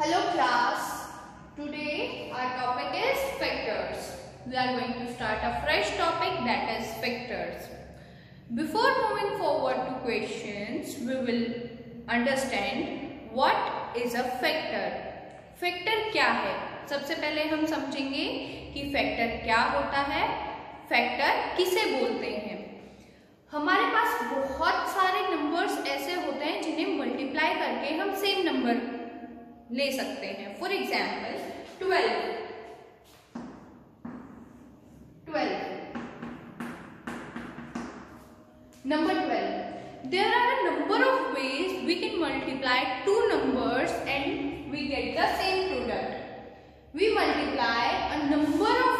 Hello class, today our topic is factors. We are going to start a fresh topic, that is factors. Before moving forward to questions, we will understand what is a factor. Factor क्या है? सबसे पहले हम समझेंगे कि factor क्या होता है, फैक्टर किसे बोलते हैं। हमारे पास बहुत सारे नंबर्स ऐसे होते हैं जिन्हें मल्टीप्लाई करके हम सेम नंबर ले सकते हैं। For example 12 number 12, there are a number of ways we can multiply two numbers and we get the same product. We multiply a number of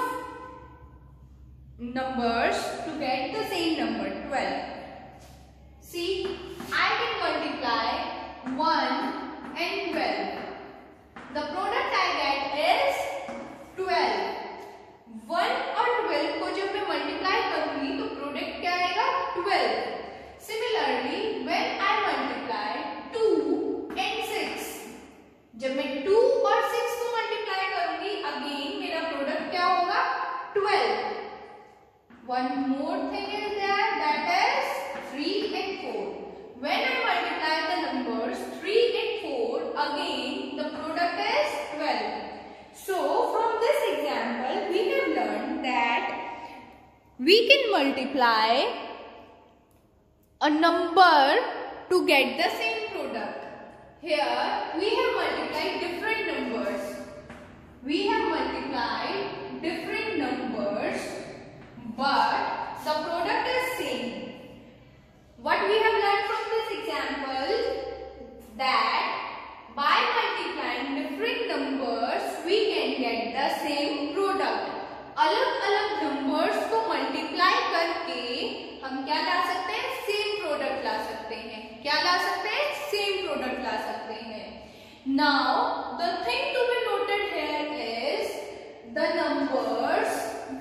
numbers to get the same number 12. See, I can multiply 1 and 12. The product I get is 12. 1 और 12 को जब मैं multiply करूंगी तो product क्या आएगा? 12. Similarly, when I multiply 2 and 6, जब मैं 2 और 6 को मल्टीप्लाई करूंगी, अगेन मेरा प्रोडक्ट क्या होगा? 12. One more thing is there, that is 3 and 4. When I multiply the numbers 3 and 4, again the product is 12. So from this example, we have learned that we can multiply a number to get the same product. Here we have multiplied different numbers. We have multiplied different numbers, but the product is same. What we have learned from this example, that by multiplying different numbers we can get the same product. अलग अलग numbers को multiply करके हम क्या ला सकते हैं? Same product ला सकते हैं. क्या ला सकते हैं? Same product ला सकते हैं. Now the thing to be noted here is the numbers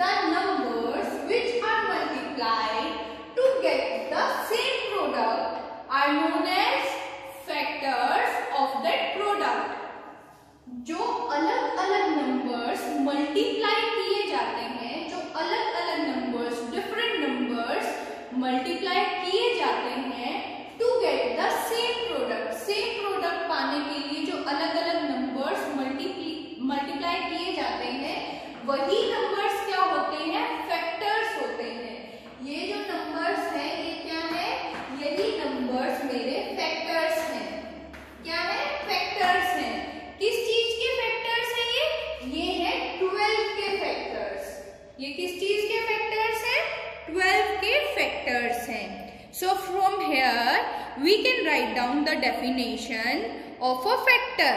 which are multiplied to get the same product are known as factors of that product. जो अलग अलग numbers multiply किए जाते हैं, जो अलग अलग numbers, different numbers multiply किए जाते हैं to get the same product. Same product पाने के लिए जो अलग अलग numbers multiply किए जाते हैं, वही numbers क्या होते हैं? Factors होते हैं. ये जो numbers हैं, ये क्या है? यही numbers मेरे factors हैं. क्या है? Factors हैं. किस चीज के factors हैं ये है 12 के factors. ये किस चीज के factors हैं? 12 के factors हैं. So from here we can write down the definition of a factor.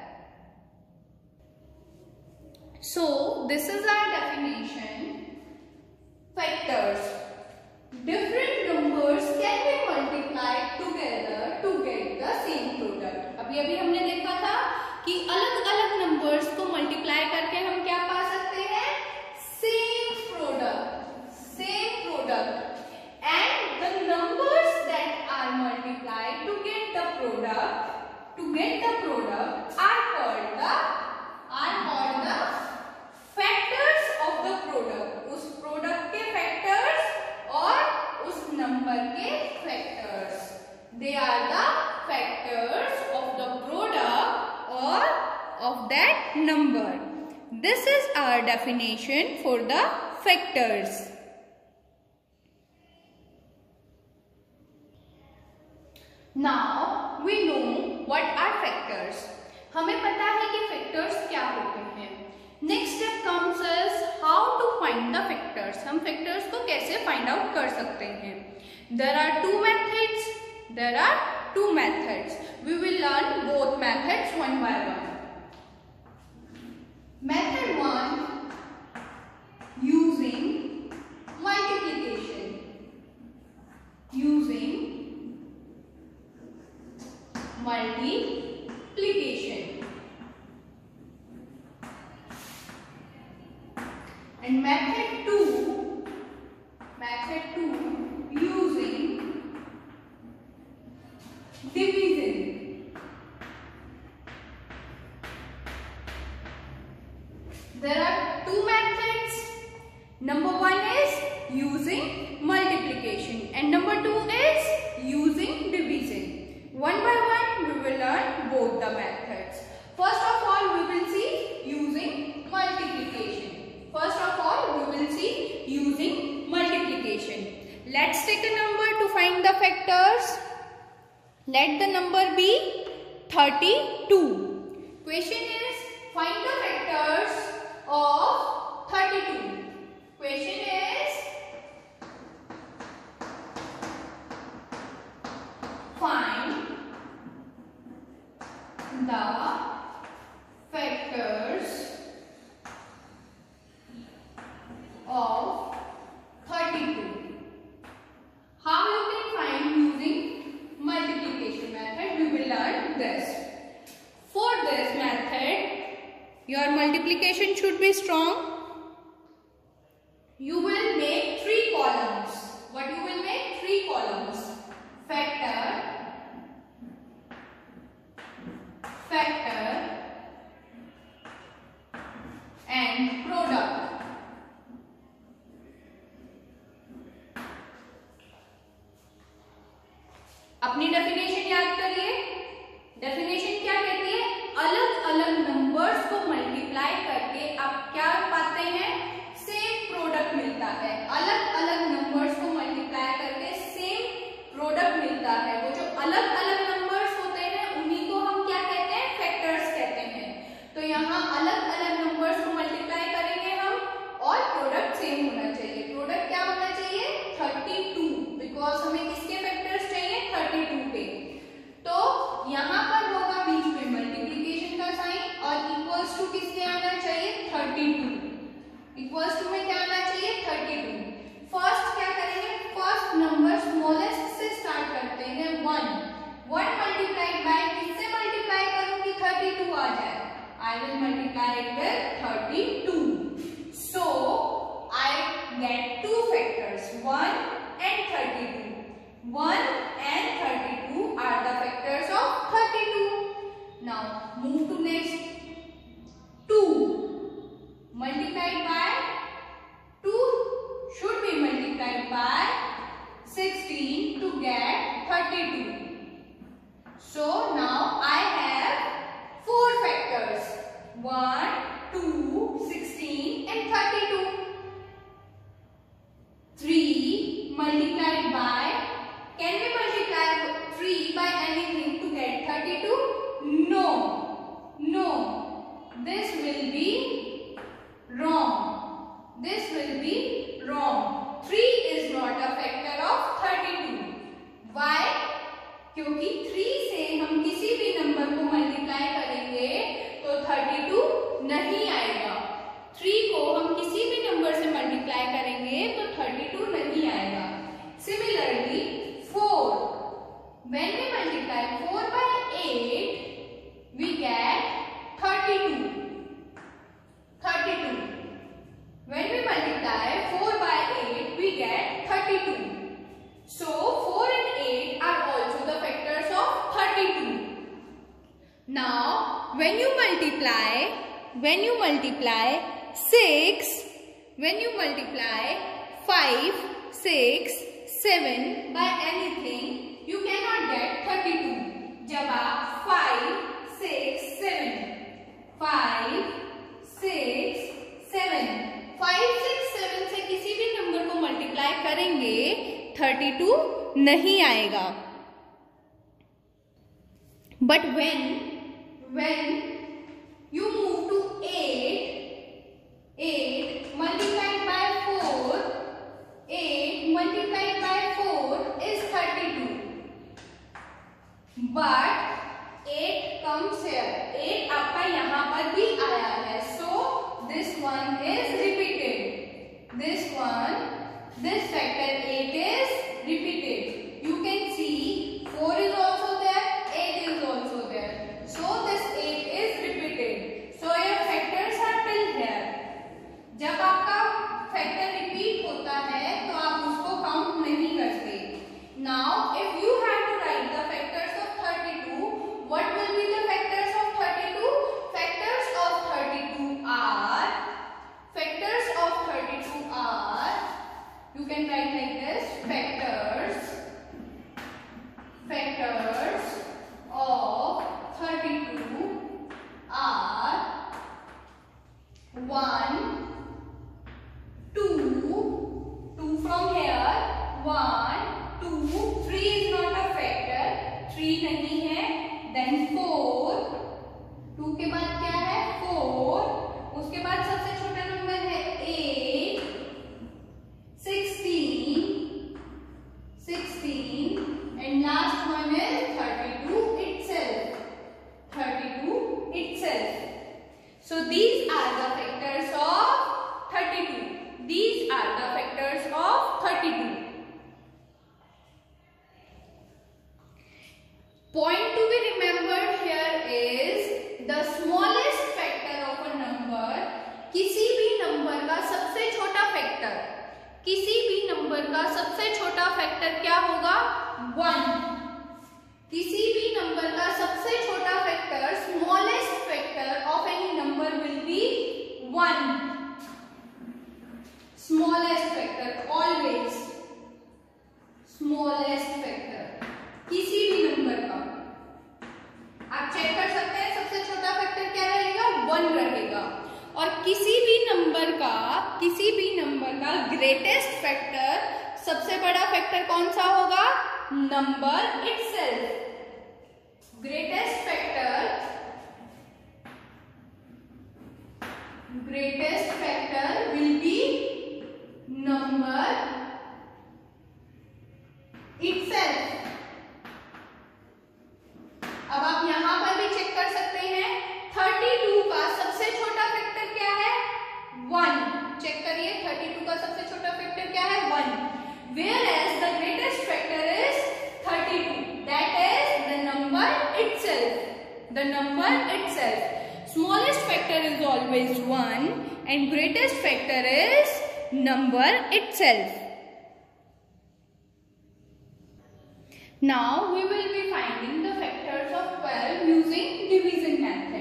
So this is our definition. Factors. Different numbers can be multiplied together to get the same product. अभी हमने देखा था कि अलग अलग numbers को multiply करके हम क्या पा सकते हैं? Same product. Same product. And the numbers that are multiplied to get the product are called the factors of the product. उस product के factors और उस number के factors. They are the factors of the product or of that number. This is our definition for the factors. Now we know what are factors. हमें पता है कि factors क्या होते हैं. Next step comes is how to find the factors. हम factors को कैसे find out कर सकते हैं? There are two methods. We will learn both methods one by one. Method 1, using multiplication. And method 2, using division. there are two methods. Number one is using multiplication and number two is using division. One by one we will learn both the methods. First of all we will see using multiplication. First of all we will see using multiplication. Let's take a number to find the factors. Let the number be 32. Question is find the factors of 32. Question is find the factors of 32. How you can find using multiplication method? We will learn this. For this method, your multiplication should be strong. You will make 3 columns. What you will make? 3 columns. Factor, factor and product. अपनी definition याद करिए. Definition क्या कहती है? अलग अलग numbers को multiply करके आप क्या पाते हैं? सेम प्रोडक्ट मिलता है. अलग अलग नंबर्स को मल्टीप्लाई करके सेम प्रोडक्ट मिलता है. वो जो अलग अलग नंबर्स होते हैं उन्हीं को हम क्या कहते हैं? फैक्टर्स कहते हैं. तो यहाँ अलग अलग नंबर्स को मल्टीप्लाई करेंगे हम और प्रोडक्ट सेम होना चाहिए. प्रोडक्ट क्या होना चाहिए? 32. बिकॉज हमें किसके फैक्टर्स चाहिए? 32 के. तो यहाँ पर होगा बीच में मल्टीप्लिकेशन का साइन और इक्वल्स टू किसके आना चाहिए? 32. इक्वल्स टू में क्या आना चाहिए? 32. फर्स्ट क्या करेंगे? फर्स्ट नंबर स्मॉलेस्ट से स्टार्ट करते हैं. 1 मल्टीप्लाइड बाय किससे मल्टीप्लाई करूंगी? 32 आ जाए. I will multiply it with 32. So I get two factors, 1 and 32. 1 and 32 are the factors of 32. Now move to next. 2 multiplied by 2 should be multiplied by 16 to get 32. So now I have 4 factors. 1, 2, 16 and 32. 3 multiplied by, can we multiply 3 by anything to get 32? No. No. This will be wrong. This will be wrong. 3 is not a factor of 32. Why? क्योंकि 3 से हम किसी भी number को multiply करेंगे तो 32 नहीं आएगा. 3 को हम किसी भी नंबर से मल्टीप्लाई करेंगे तो 32 नहीं आएगा. Similarly, 4. When we multiply 4 by 8, we get 32. 32. When we multiply 4 by 8, we get 32. So 4 and 8 are also the factors of 32. Now when you multiply 6, when you multiply 5, 6, 7 by anything, you cannot get 32. जब आप 5, 6, 7, 5, 6, 7, 5, 6, 7 से किसी भी number को multiply करेंगे 32 नहीं आएगा. But when you move to 8 multiplied by 4, 8 multiplied by 4 is 32. But 8 comes here. 8 आपका यहाँ पर भी आया है. So this one is repeated. This factor 8 is repeated. You can see 4 is also there, 8 is also there. So this 8 is repeated. So your factors are till here. जब आपका factor repeat होता है तो आप उसको count नहीं करते. Now if you have to write the factors of 32, what will be the factors of 32? Factors of 32 are और किसी भी नंबर का ग्रेटेस्ट फैक्टर, सबसे बड़ा फैक्टर कौन सा होगा? Number itself. Greatest factor will be number itself. अब आप यहां पर भी चेक कर सकते हैं, 32 का सबसे छोटा फैक्टर क्या है? 1। चेक करिए, 32 का सबसे छोटा फैक्टर क्या है? 1। Whereas the greatest factor is 32. That is the number itself. Smallest factor is always 1 and greatest factor is number itself. Now we will be finding the factors of 12 using division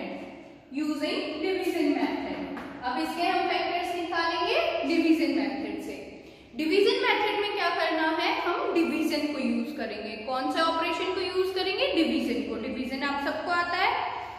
method. अब इसके हम factors निकालेंगे division method से। Division method में क्या करना है? हम डिवीजन को यूज करेंगे। कौन सा ऑपरेशन को यूज करेंगे? डिवीजन को। डिवीजन आप सबको आता है।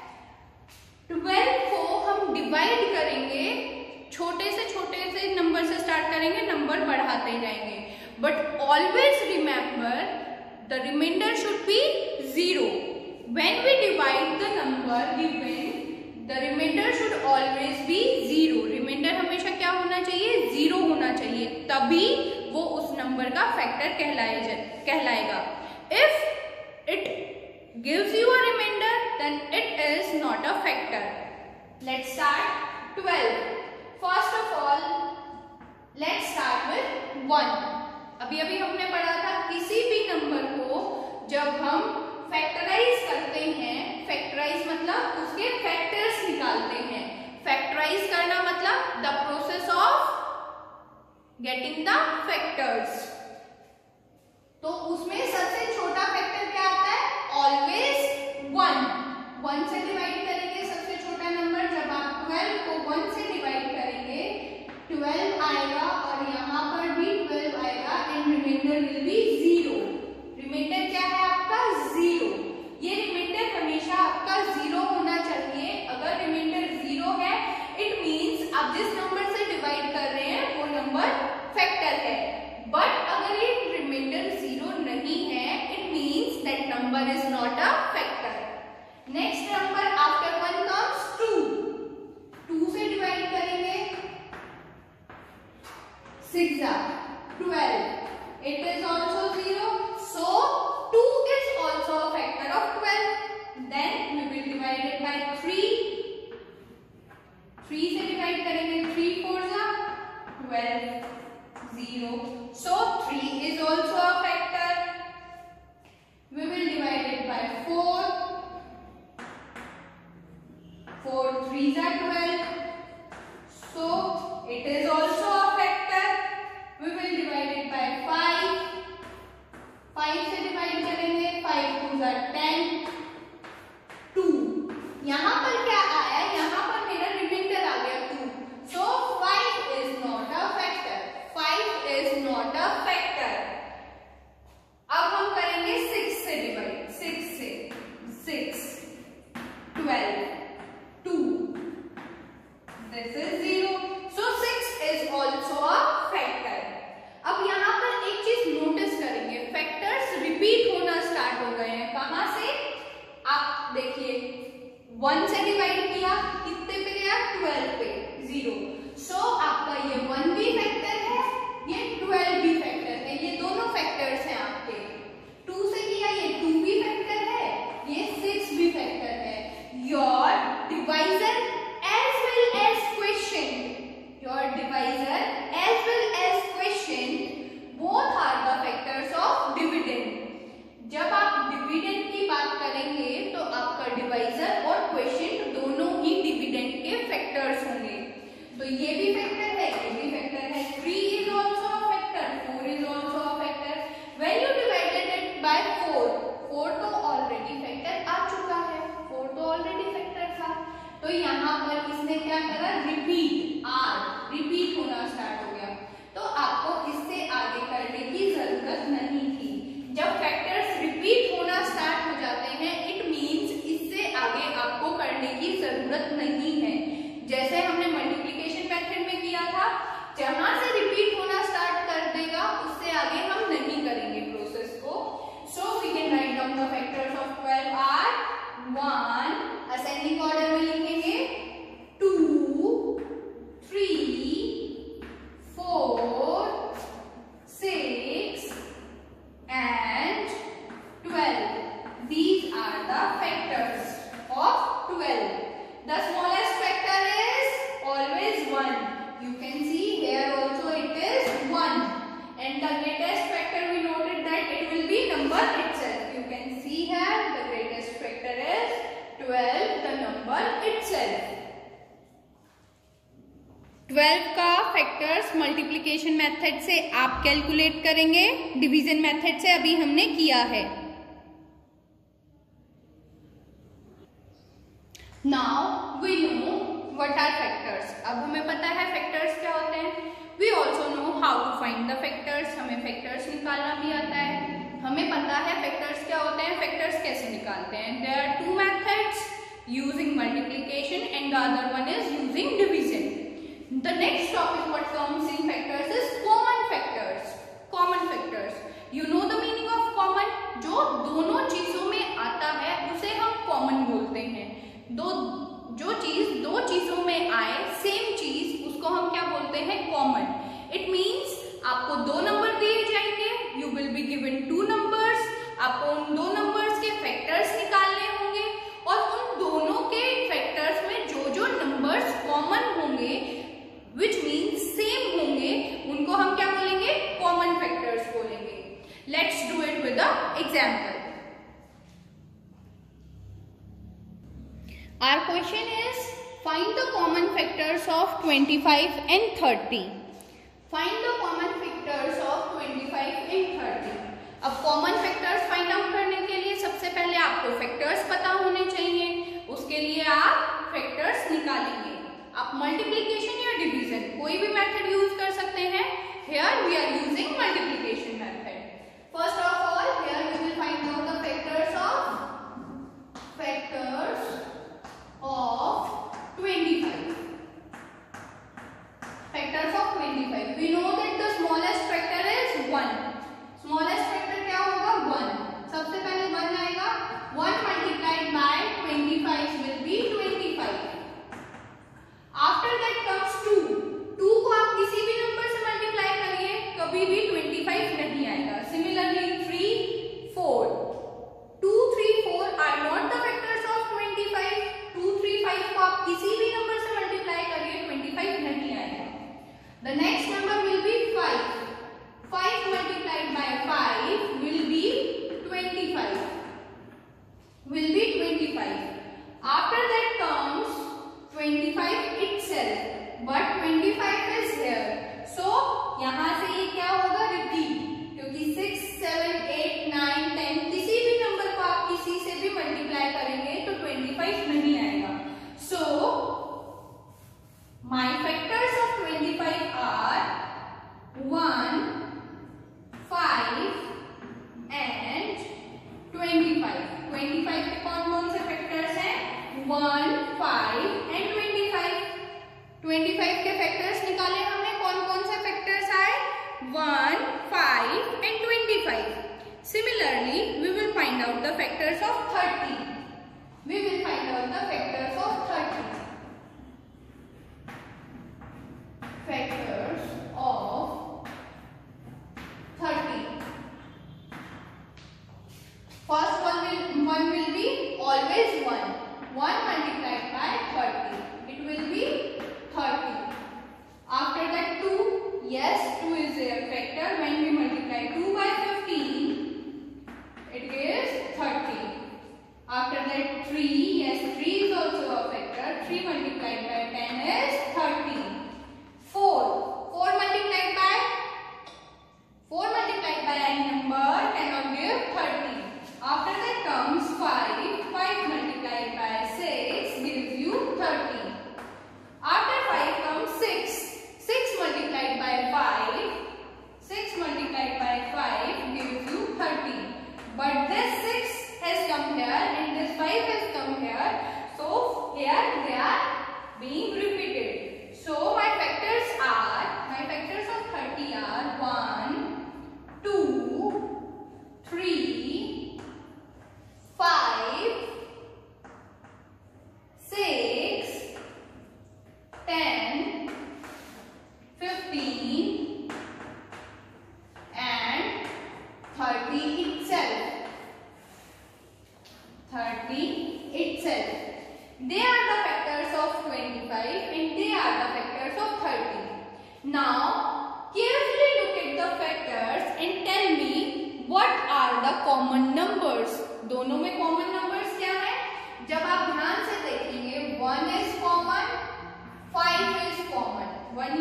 12 को हम डिवाइड करेंगे, छोटे से नंबर से स्टार्ट करेंगे, नंबर बढ़ाते जाएंगे, but always remember the remainder should be 0. When we divide the number given, the remainder should always be 0. Remainder हमेशा क्या होना चाहिए? 0 होना चाहिए, तभी वो उस नंबर का फैक्टर कहलाएगा। If it gives you a remainder, then it is not a factor. Let's start 12. First of all, let's start with 1. अभी हमने पढ़ा था, किसी भी नंबर को जब हम फैक्टराइज करते हैं, फैक्टराइज मतलब उसके फैक्टर्स निकालते हैं। फैक्टराइज करना मतलब the process of getting the factors. तो उसमें सबसे छोटा फैक्टर क्या आता है? ऑलवेज 1 से डिवाइड करेंगे सबसे छोटा नंबर। जब आप 12 को 1 से डिवाइड करेंगे, 12 आएगा और यहाँ पर भी 12 आएगा and remainder will be 0। Remainder क्या है आपका? 0। ये रिमाइंडर हमेशा आपका 0 होना चाहिए। अगर रिमाइंडर 0 है, इट मींस आप जिस नंबर से डिवाइड कर रहे हैं वो नंबर फैक्टर है। बट अगर ये रिमाइंडर 0 नहीं है, it means that number is not a factor. Next number after 1 comes 2 से डिवाइड करेंगे, 6 12, it is also 0, so 2 is also a factor of 12. Then we will divide it by 3 से divide करेंगे, 3 4 12, 0, so 3 is also a factor. We will divide it by 4 3 12, so it is also a factor. We will divide it by 5 से divide करेंगे, 5 2 10, 2। यहाँ पर क्या आया? यहाँ पर मेरा रिमाइंडर आ गया 2, so 5 is not a factor. 5 is not a factor. अब हम करेंगे 6 से divide, 6 12 2, this is 0, so 6 is also a factor. अब यहाँ पर एक चीज नोटिस करेंगे, फैक्टर्स रिपीट होना स्टार्ट हो गए हैं। कहां से? आप देखिए, 1 से डिवाइड किया, कितने पे गया? 12 पे, 0, सो आपका ये 1 भी फैक्टर है, ये 12 भी फैक्टर है, ये दोनों फैक्टर्स हैं आपके। 2 से किया, ये 2 भी फैक्टर है, ये 6 भी फैक्टर है। Your divisor as well as question, both are the factors of dividend. जब आप डिविडेंड की बात करेंगे तो आपका डिवाइजर और क्वेश्चन दोनों ही डिविडेंड के फैक्टर्स होंगे। तो ये भी फैक्टर है, ये भी फैक्टर है। 3 is also a factor, 4 is also a factor. When you divided it by 4 तो ऑलरेडी फैक्टर आ चुका है, 4 तो ऑलरेडी फैक्टर था। तो यहाँ पर इसने क्या करा? रिपीट होना स्टार्ट हो गया। तो आपको इससे आगे करने की जरूरत नहीं थी। जब फैक्टर्स रिपीट होना स्टार्ट हो जाते हैं, इट मींस इससे आगे आपको करने की जरूरत नहीं है। जैसे हमने 12 का फैक्टर्स मल्टीप्लिकेशन मेथड से आप कैलकुलेट करेंगे, डिवीजन मेथड से अभी हमने किया है। Now we know what are factors. अब हमें पता है फैक्टर्स क्या होते हैं। We also know how to find the factors. हमें फैक्टर्स निकालना भी आता है। हमें पता है फैक्टर्स क्या होते हैं, फैक्टर्स कैसे निकालते हैं। There are two methods, using multiplication and the other one is using division. The next topic what comes in factors is common factors. Common factors. You know the meaning of common? जो दोनों चीजों में आता है उसे हम common बोलते हैं। जो चीज दो चीजों में आए, सेम चीज, उसको हम क्या बोलते हैं, common. It means आपको दो नंबर दिए जाएंगे, you will be given two numbers. आपको उन दो नंबर्स के फैक्टर्स निकालने होंगे और उन दोनों के फैक्टर्स में जो नंबर्स कॉमन होंगे, which means same होंगे, उनको हम क्या बोलेंगे, common factors बोलेंगे। Let's do it with an example. Our question is find the common factors of 25 and 30. Find the common factors of 25 and 30. अब common factors find out करने के लिए सबसे पहले आपको factors पता होने चाहिए। उसके लिए आप factors निकालेंगे। आप मल्टीप्लिकेशन या डिवीजन कोई भी मेथड यूज कर सकते हैं। Here we are using multiplication method. First of all here we will find out the factors of 25। Factors of 25। We know that the smallest factor is 1। Smallest factor क्या होगा, 1। सबसे पहले 1 आएगा। 1 multiplied by 25 will be 25। After that comes 2। 2 को आप किसी भी number से मल्टीप्लाई करिए, कभी भी 25 नहीं आएगा। Similarly 3, 4। 2, 3, 4 are not the factors of 25। 2, 3, 5 को आप किसी भी नंबर से मल्टीप्लाई करिए, 25 नहीं आएगा। The next number will be 5। 5 multiplied by 5 will be 25। Will be 25. After that comes 25 itself, but 25 is here. So यहाँ से ये क्या होगा, रिपीट, क्योंकि 6, 7, 8, 9, 10 किसी भी नंबर को आप किसी से भी मल्टीप्लाई करेंगे तो 25 नहीं आएगा। So my factors of 25 are 1, 5 and 25। 25 के कौन से फैक्टर्स हैं, 1, 5 एंड 25। 25 के फैक्टर्स निकाले हमने, कौन से फैक्टर्स आए, 1, 5 and 25। Similarly we will find out the factors of 30। We will find out the factors of 30। Factors of 30। First one will be always 1. 1 multiplied by 30. It will be 30. After that 2. Yes, 2 is a factor. When we multiply 2 by 15, it is 30. After that 3. Yes, 3 is also a factor. 3 multiplied by 10 is 30. 4. 4 multiplied by any number cannot give 30. After that comes 5. 5 multiplied by 6 gives you 30. After 5 comes 6. 6 multiplied by 5. 6 multiplied by 5 gives you 30. But this 6 has come here and this 5 has come here. So here they are being repeated. So my factors of 30 are 1, 2, 3, 5, 6, 10, 15 and 30 itself. 30 itself. They are the factors of 25 and they are the factors of 30. Now carefully look at the factors and tell me what are the common numbers. दोनों में common numbers क्या है? जब आप ध्यान से देखेंगे 1 is common, 5 is common. 1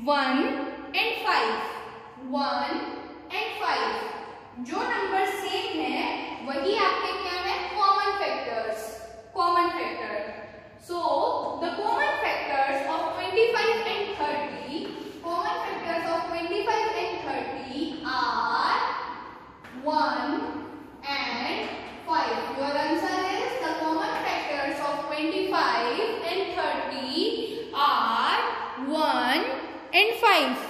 1 and 5, 1 and 5 जो नंबर सेम है वही आपके क्या है, common factors, common factor. So the common factors of 25 and 30, common factors of 25 and 30 are 1 and 5. Your answer is the common factors of 25 and 30 are 1 and 5.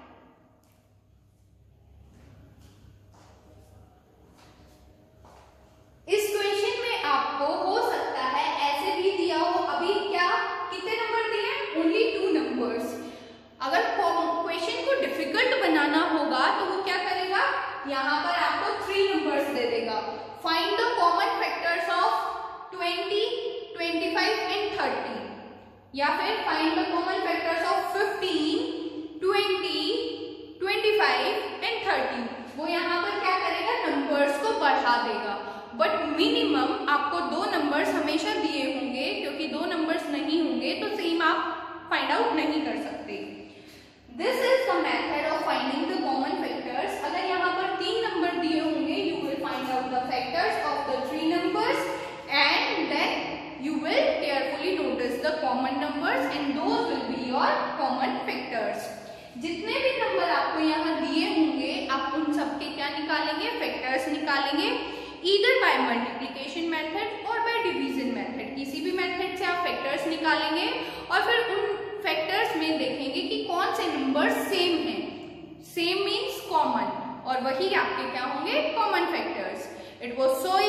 इस question में आपको हो सकता है ऐसे भी दिया हो, अभी क्या कितने नंबर दिए हैं, ओनली 2 नंबर्स. अगर क्वेश्चन को डिफिकल्ट बनाना होगा तो वो क्या करेगा, यहाँ पर आपको 3 नंबर्स दे देगा. Find the common factors of 20, 25 and 30, या फिर find the common factors of 15, 20, 25 and 30. वो यहाँ पर क्या करेगा, नंबर्स को बढ़ा देगा. बट मिनिमम आपको 2 नंबर्स हमेशा दिए होंगे, क्योंकि 2 नंबर्स नहीं होंगे तो सेम आप फाइंड आउट नहीं कर सकते. This is the method of finding the common factors. अगर यहाँ पर 3 नंबर दिए होंगे, you will find out the factors of the 3 numbers and then you will carefully notice the common numbers and those will be your common factors. जितने भी number आपको यहाँ दिए होंगे आप उन सबके क्या निकालेंगे, फैक्टर्स निकालेंगे. ईदर बाय मल्टीप्लिकेशन मेथड और बाय डिवीजन मेथड, किसी भी मेथड से आप फैक्टर्स निकालेंगे और फिर उन फैक्टर्स में देखेंगे कि कौन से नंबर सेम हैं. सेम मीन्स कॉमन, और वही आपके क्या होंगे, common factors. It was so